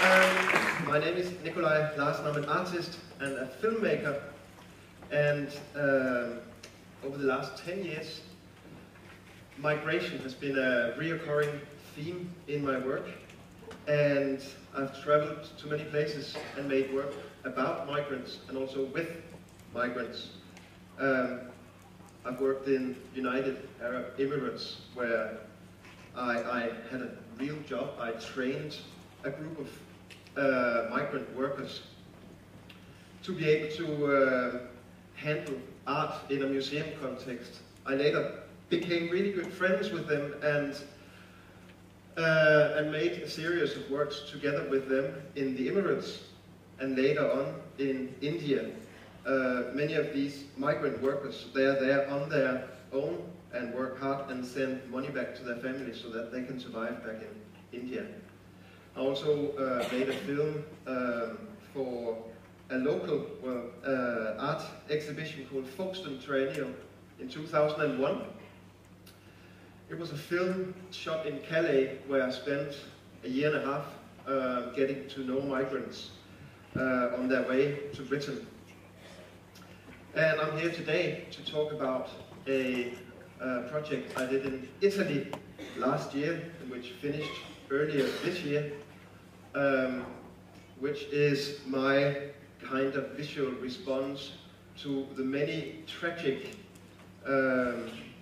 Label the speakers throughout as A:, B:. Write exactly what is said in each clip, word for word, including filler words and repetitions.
A: Um, my name is Nikolaj Larsen. I'm an artist and a filmmaker, and um, over the last ten years, migration has been a reoccurring theme in my work, and I've traveled to many places and made work about migrants and also with migrants. Um, I've worked in United Arab Emirates, where I, I had a real job. I trained a group of uh, migrant workers to be able to uh, handle art in a museum context. I later became really good friends with them and uh, and made a series of works together with them in the Emirates and later on in India. Uh, many of these migrant workers, they are there on their own and work hard and send money back to their families so that they can survive back in India. I also uh, made a film um, for a local well, uh, art exhibition called Folkestone Triennial in two thousand one. It was a film shot in Calais where I spent a year and a half uh, getting to know migrants uh, on their way to Britain. And I'm here today to talk about a uh, project I did in Italy last year, which finished earlier this year, um, which is my kind of visual response to the many tragic um,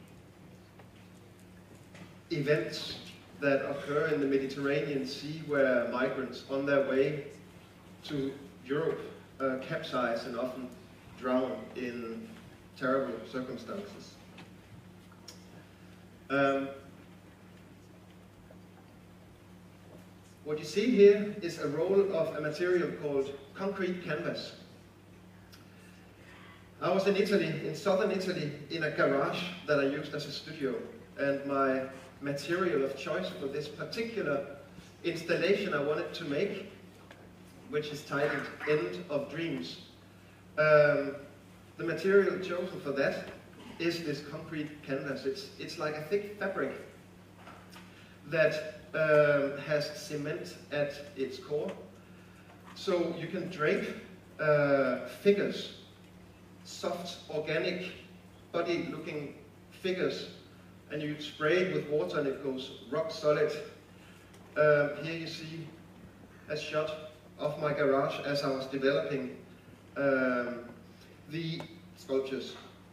A: events that occur in the Mediterranean Sea, where migrants on their way to Europe uh, capsize and often drown in terrible circumstances. Um, what you see here is a roll of a material called concrete canvas. I was in Italy, in southern Italy, in a garage that I used as a studio, and my material of choice for this particular installation I wanted to make, which is titled End of Dreams. Um, the material chosen for that is this concrete canvas. It's, it's like a thick fabric that um, has cement at its core. So you can drape uh, figures, soft, organic, body-looking figures, and you spray it with water and it goes rock solid. Um, here you see a shot of my garage as I was developing um, the sculptures.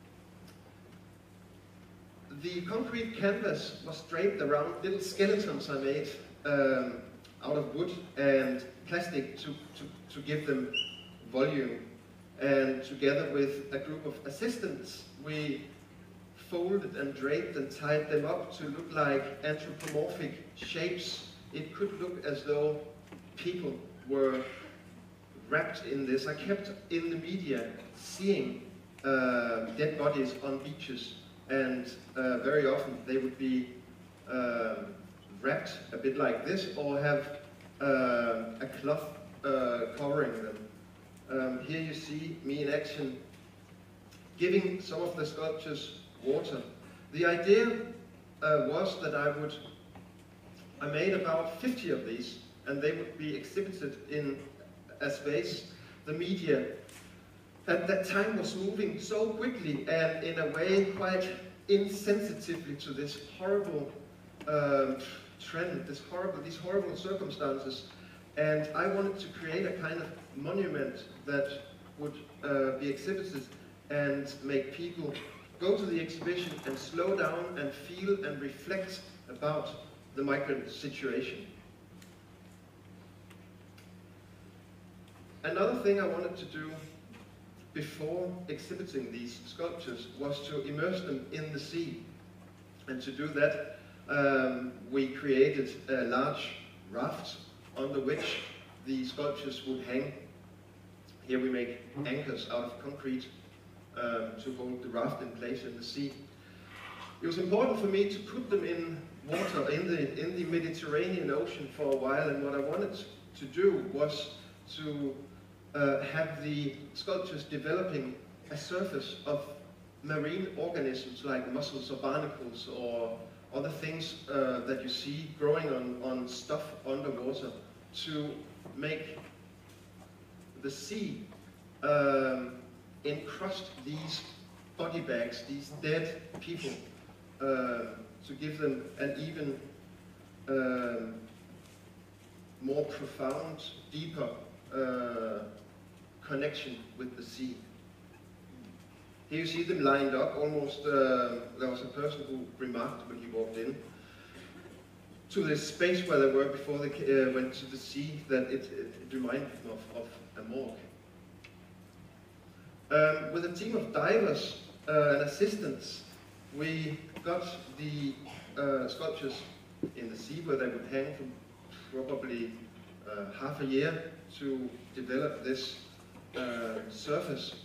A: The concrete canvas was draped around little skeletons I made um, out of wood and plastic to, to, to give them volume. And together with a group of assistants, we folded and draped and tied them up to look like anthropomorphic shapes. It could look as though people were wrapped in this. I kept in the media seeing uh, dead bodies on beaches, and uh, very often they would be uh, wrapped a bit like this or have uh, a cloth uh, covering them. Um, here you see me in action giving some of the sculptures water. The idea uh, was that I would, I made about fifty of these, and they would be exhibited in a space. The media at that time was moving so quickly and in a way quite insensitively to this horrible um, trend, this horrible, these horrible circumstances. And I wanted to create a kind of monument that would uh, be exhibited and make people go to the exhibition and slow down and feel and reflect about the migrant situation. Another thing I wanted to do before exhibiting these sculptures was to immerse them in the sea. And to do that, um, we created a large raft under which the sculptures would hang. Here we make anchors out of concrete um, to hold the raft in place in the sea. It was important for me to put them in water, in the, in the Mediterranean Ocean for a while, and what I wanted to do was to uh, have the sculptures developing a surface of marine organisms like mussels or barnacles or other things uh, that you see growing on, on stuff underwater, to make the sea um, encrust these body bags, these dead people, uh, to give them an even um, more profound, deeper uh, connection with the sea. Here you see them lined up, almost, uh, there was a person who remarked when he walked in to this space where they were before they uh, went to the sea, that it, it, it reminded them of, of a morgue. Um, with a team of divers uh, and assistants, we got the uh, sculptures in the sea where they would hang for probably uh, half a year to develop this uh, surface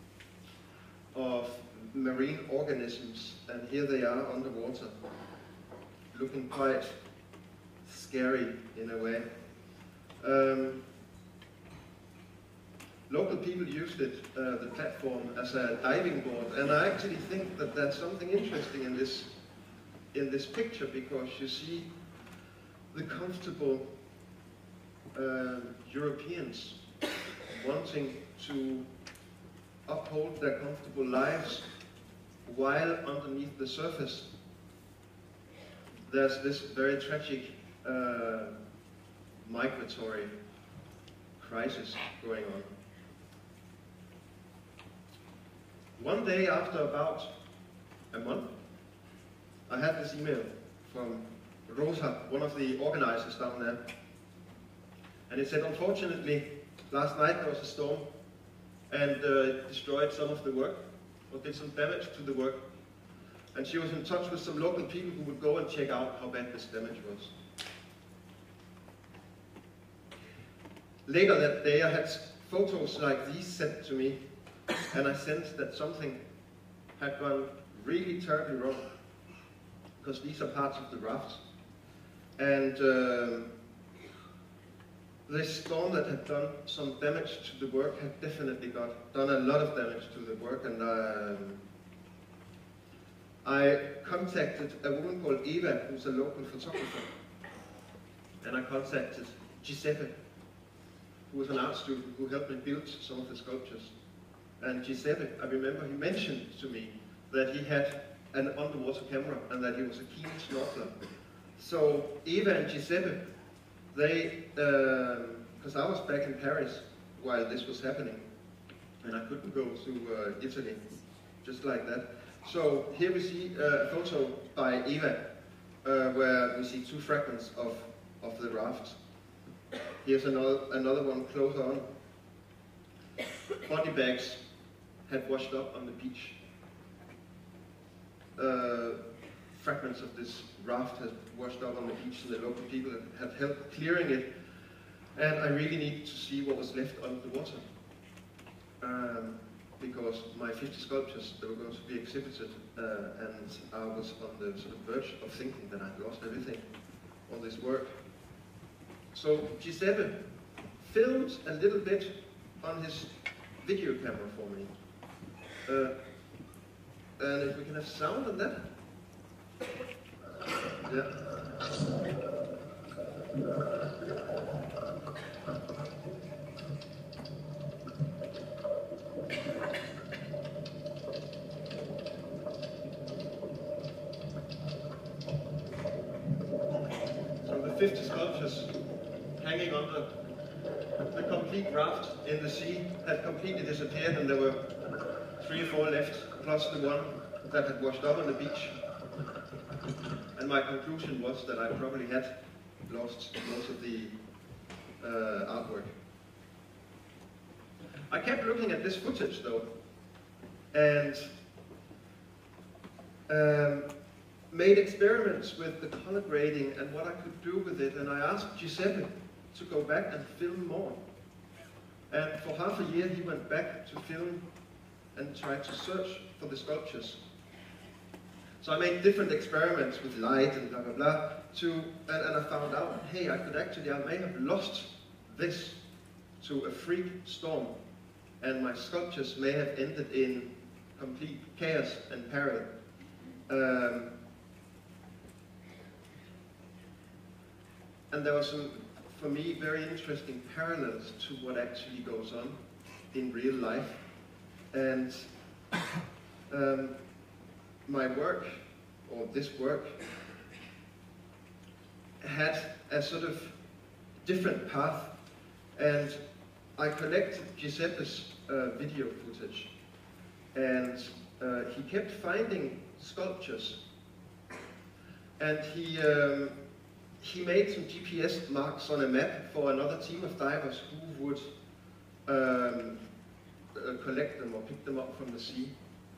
A: of marine organisms, and here they are underwater, looking quite scary in a way. Um, local people used it, uh, the platform, as a diving board, and I actually think that that's something interesting in this in this picture, because you see the comfortable uh, Europeans wanting to uphold their comfortable lives while underneath the surface there's this very tragic uh, migratory crisis going on. One day, after about a month, I had this email from Rosa, one of the organizers down there, and it said, unfortunately, last night there was a storm and uh, destroyed some of the work, or did some damage to the work. And she was in touch with some local people who would go and check out how bad this damage was. Later that day I had photos like these sent to me, and I sensed that something had gone really terribly wrong, because these are parts of the rafts. And uh, this storm that had done some damage to the work had definitely got, done a lot of damage to the work, and um, I contacted a woman called Eva, who's a local photographer, and I contacted Giuseppe, who was an art student who helped me build some of the sculptures. And Giuseppe, I remember he mentioned to me that he had an underwater camera and that he was a keen snorkeler. So Eva and Giuseppe, they, because um, I was back in Paris while this was happening, and I couldn't go to uh, Italy just like that. So here we see uh, a photo by Eva, uh, where we see two fragments of, of the raft. Here's another, another one close on. Body bags had washed up on the beach. Uh, fragments of this raft had washed up on the beach, and the local people had helped clearing it. And I really needed to see what was left under the water. Um, because my fifty sculptures, they were going to be exhibited, uh, and I was on the sort of verge of thinking that I'd lost everything on this work. So Giuseppe filmed a little bit on his video camera for me. Uh, and if we can have sound on that. Yeah. So the fifty sculptures hanging on the, the complete raft in the sea had completely disappeared, and there were three or four left, plus the one that had washed up on the beach. And my conclusion was that I probably had lost most of the uh, artwork. I kept looking at this footage though, and um, made experiments with the color grading and what I could do with it, and I asked Giuseppe to go back and film more. And for half a year he went back to film and tried to search for the sculptures. So I made different experiments with light and blah blah blah, to, and, and I found out, hey, I could actually, I may have lost this to a freak storm, and my sculptures may have ended in complete chaos and peril. Um, and there were some for me, very interesting parallels to what actually goes on in real life. And um, my work, or this work, had a sort of different path, and I collected Giuseppe's uh, video footage, and uh, he kept finding sculptures, and he um, he made some G P S marks on a map for another team of divers who would um, uh, collect them or pick them up from the sea.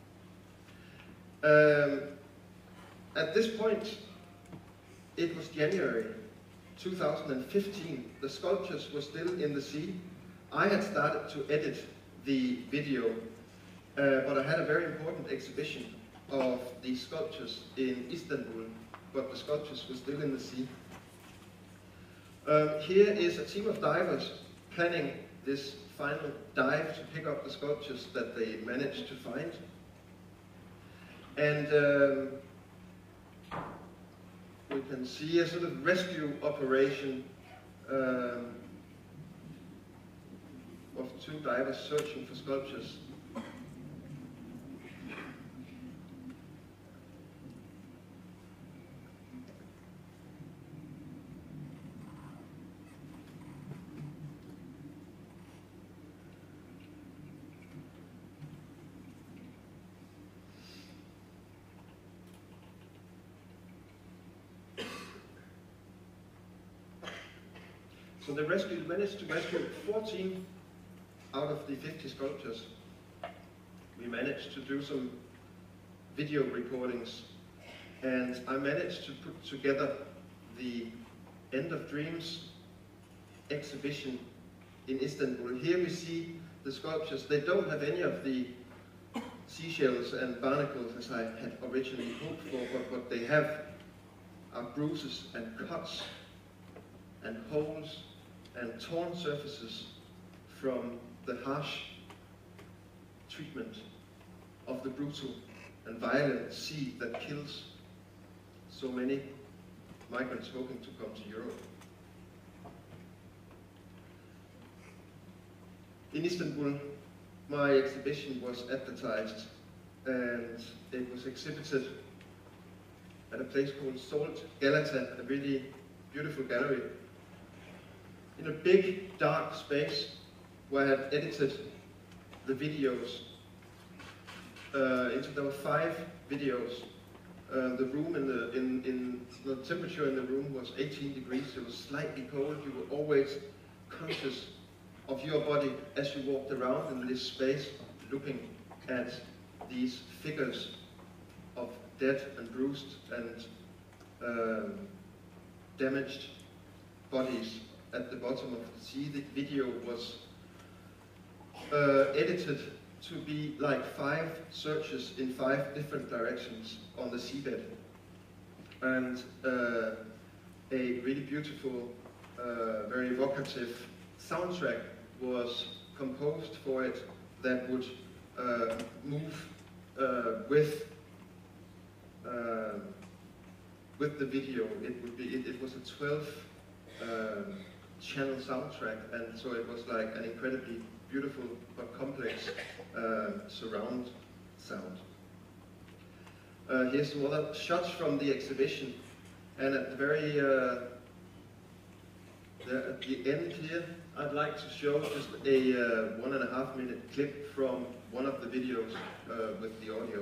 A: Um, at this point, it was January two thousand fifteen. The sculptures were still in the sea. I had started to edit the video, uh, but I had a very important exhibition of these sculptures in Istanbul, but the sculptures were still in the sea. Um, here is a team of divers planning this final dive to pick up the sculptures that they managed to find. And um, we can see a sort of rescue operation um, of two divers searching for sculptures. So they rescued, managed to rescue fourteen out of the fifty sculptures. We managed to do some video recordings, and I managed to put together the End of Dreams exhibition in Istanbul. Here we see the sculptures. They don't have any of the seashells and barnacles as I had originally hoped for, but what they have are bruises and cuts and holes and torn surfaces from the harsh treatment of the brutal and violent sea that kills so many migrants hoping to come to Europe. In Istanbul, my exhibition was advertised, and it was exhibited at a place called SALT Galata, a really beautiful gallery, in a big, dark space where I had edited the videos. Uh, into, there were five videos. Uh, the room in the, in, in, the temperature in the room was eighteen degrees, it was slightly cold. You were always conscious of your body as you walked around in this space, looking at these figures of dead and bruised and um, damaged bodies at the bottom of the sea. The video was uh, edited to be like five searches in five different directions on the seabed. And uh, a really beautiful, uh, very evocative soundtrack was composed for it that would uh, move uh, with uh, with the video. It would be. It, it was a twelve um, channel soundtrack, and so it was like an incredibly beautiful but complex uh, surround sound. Uh, here's some other shots from the exhibition, and at the very uh, the, at the end here, I'd like to show just a uh, one and a half minute clip from one of the videos uh, with the audio.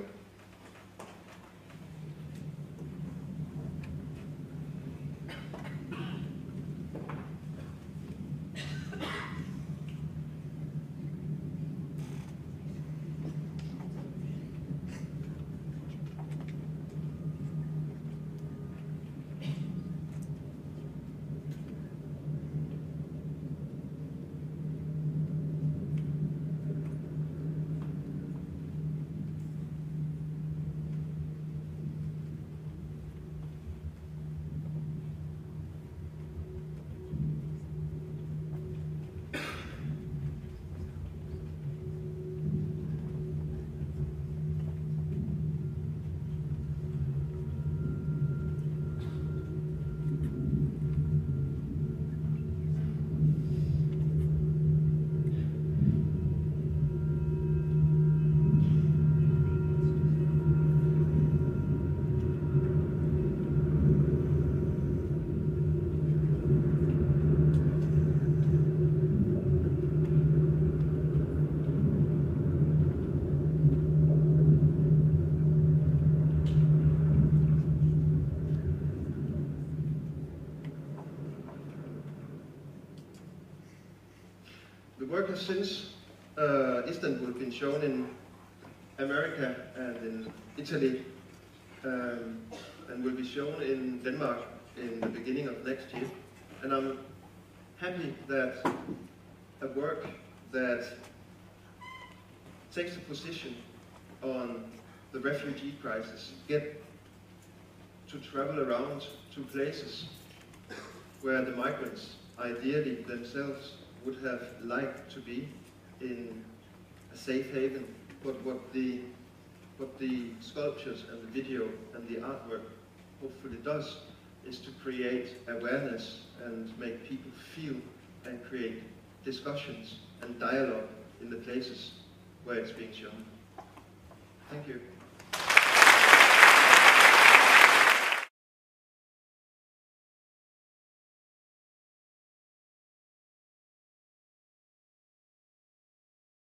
A: since uh, Istanbul been shown in America and in Italy, um, and will be shown in Denmark in the beginning of next year. And I'm happy that a work that takes a position on the refugee crisis get to travel around to places where the migrants ideally themselves would have liked to be, in a safe haven. But what the, what the sculptures and the video and the artwork hopefully does is to create awareness and make people feel and create discussions and dialogue in the places where it's being shown. Thank you.